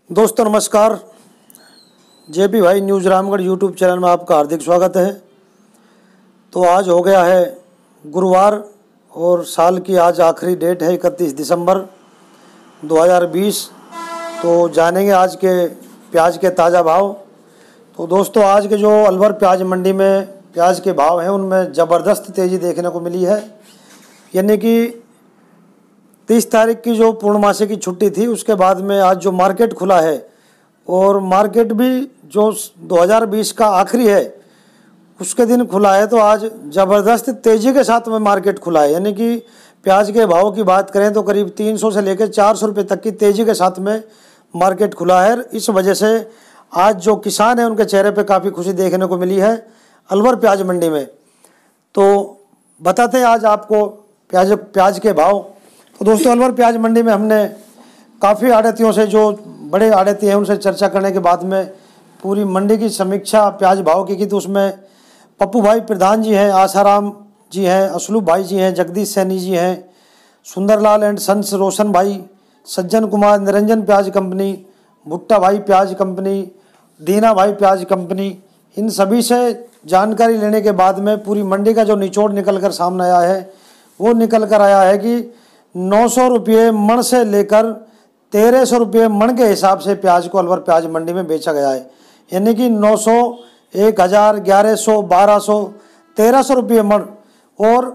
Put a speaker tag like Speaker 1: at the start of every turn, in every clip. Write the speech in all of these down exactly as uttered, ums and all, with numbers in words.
Speaker 1: दोस्तों नमस्कार। जेपी भाई न्यूज़ रामगढ़ यूट्यूब चैनल में आपका हार्दिक स्वागत है। तो आज हो गया है गुरुवार और साल की आज आखिरी डेट है इकतीस दिसंबर दो हज़ार बीस। तो जानेंगे आज के प्याज के ताज़ा भाव। तो दोस्तों आज के जो अलवर प्याज मंडी में प्याज के भाव हैं उनमें ज़बरदस्त तेज़ी देखने को मिली है। यानी कि तीस तारीख की जो पूर्णमासी की छुट्टी थी उसके बाद में आज जो मार्केट खुला है और मार्केट भी जो दो हज़ार बीस का आखिरी है उसके दिन खुला है, तो आज ज़बरदस्त तेज़ी के साथ में मार्केट खुला है। यानी कि प्याज के भाव की बात करें तो करीब तीन सौ से लेकर चार सौ रुपये तक की तेज़ी के साथ में मार्केट खुला है। इस वजह से आज जो किसान हैं उनके चेहरे पे काफ़ी खुशी देखने को मिली है अलवर प्याज मंडी में। तो बताते हैं आज आपको प्याज प्याज के भाव। तो दोस्तों अलवर प्याज मंडी में हमने काफ़ी आड़तियों से, जो बड़े आड़ती हैं उनसे चर्चा करने के बाद में पूरी मंडी की समीक्षा प्याज भाव की की तो उसमें पप्पू भाई प्रधान जी हैं, आसाराम जी हैं, असलूब भाई जी हैं, जगदीश सैनी जी हैं, सुंदरलाल एंड सन्स रोशन भाई, सज्जन कुमार, निरंजन प्याज कंपनी, भुट्टा भाई प्याज कंपनी, दीना भाई प्याज कंपनी, इन सभी से जानकारी लेने के बाद में पूरी मंडी का जो निचोड़ निकल कर सामने आया है वो निकल कर आया है कि नौ सौ रुपये मण से लेकर तेरह सौ रुपये मण के हिसाब से प्याज को अलवर प्याज मंडी में बेचा गया है। यानी कि नौ सौ, एक हज़ार, ग्यारह सौ, बारह सौ, तेरह सौ रुपये मण और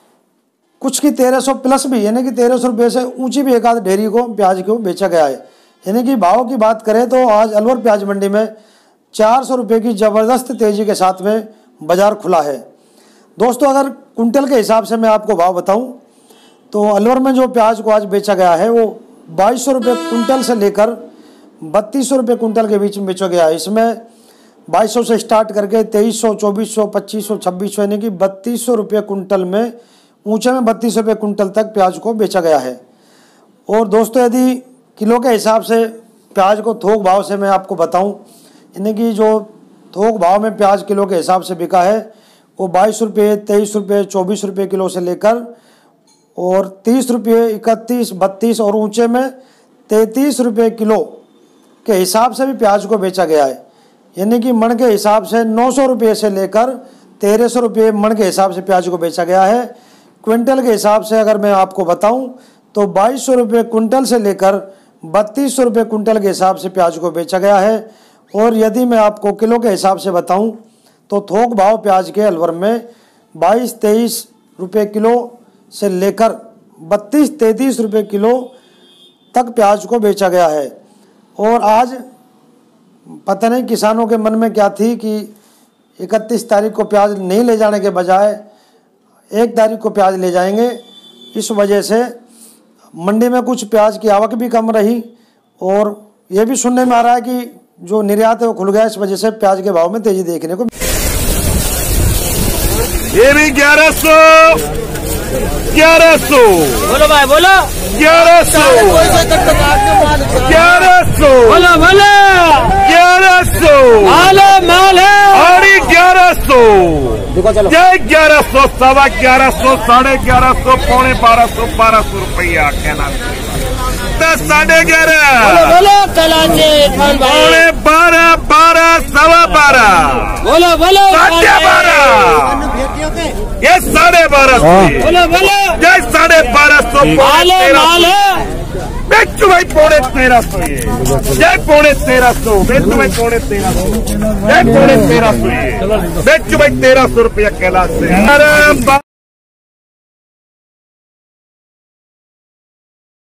Speaker 1: कुछ की तेरह सौ प्लस भी, यानी कि तेरह सौ रुपये से ऊंची भी एक आध ढेरी को प्याज को बेचा गया है। यानी कि भाव की बात करें तो आज अलवर प्याज मंडी में चार सौ रुपये की ज़बरदस्त तेज़ी के साथ में बाज़ार खुला है। दोस्तों अगर कुंटल के हिसाब से मैं आपको भाव बताऊं तो अलवर में जो प्याज को आज बेचा गया है वो बाईस सौ रुपये कुंटल से लेकर बत्तीस सौ रुपये कुंटल के बीच में बेचा गया है। इसमें बाईस सौ से स्टार्ट करके तेईस सौ, चौबीस सौ, पच्चीस सौ, छब्बीस सौ, यानी कि बत्तीस सौ रुपये कुंटल में, ऊंचे में बत्तीस सौ रुपये कुंटल तक प्याज को बेचा गया है। और दोस्तों यदि किलो के हिसाब से प्याज को थोक भाव से मैं आपको बताऊँ, यानी कि जो थोक भाव में प्याज किलो के हिसाब से बिका है वो बाईस रुपये, तेईस रुपये, चौबीस रुपये किलो से लेकर और तीस रुपये, इकतीस, बत्तीस और ऊंचे में तैंतीस रुपये किलो के हिसाब से भी प्याज को बेचा गया है। यानी कि मण के हिसाब से नौ सौ रुपये से लेकर तेरह सौ रुपये मण के हिसाब से प्याज को बेचा गया है। क्विंटल के हिसाब से अगर मैं आपको बताऊं तो बाईस सौ रुपये कुंटल से लेकर बत्तीस सौ रुपये कुंटल के हिसाब से प्याज को बेचा गया है। और यदि मैं आपको किलो के हिसाब से बताऊं तो थोक भाव प्याज के अलवर में बाईस तेईस रुपये किलो से लेकर बत्तीस तैंतीस रुपये किलो तक प्याज को बेचा गया है। और आज पता नहीं किसानों के मन में क्या थी कि इकतीस तारीख को प्याज नहीं ले जाने के बजाय एक तारीख को प्याज ले जाएंगे। इस वजह से मंडी में कुछ प्याज की आवक भी कम रही और ये भी सुनने में आ रहा है कि जो निर्यात है वो खुल गया, इस वजह से प्याज के भाव में तेजी देखने को।
Speaker 2: ये भी ग्यारह सौ ग्यारह सौ
Speaker 3: बोलो भाई बोलो
Speaker 2: ग्यारह सौ ग्यारह सौ
Speaker 3: बोलो बोलो
Speaker 2: ग्यारह सौ
Speaker 3: मालो माल है
Speaker 2: और ग्यारह सौ जय ग्यारह सौ, सवा ग्यारह सौ, साढ़े ग्यारह सौ, पौने बारह सौ, बारह सौ रुपया कहना दस, साढ़े ग्यारह,
Speaker 3: बोलो बोलो कलाचे खान भाई,
Speaker 2: पौने बारह, बारह, सवा बारह,
Speaker 3: बोलो बोलो
Speaker 2: साढ़े बारह, ये साढ़े बारह सौ,
Speaker 3: बोलो बोलो
Speaker 2: जय साढ़े बारह सौ,
Speaker 3: मालो माल है
Speaker 2: बेचू भाई पौने तेरह सौ, ये जय पौने तेरह सौ, बेचू भाई पौने तेरह सौ, जय पौने तेरह सौ, ये बेचू भाई तेरह सौ रुपया कैलाश से।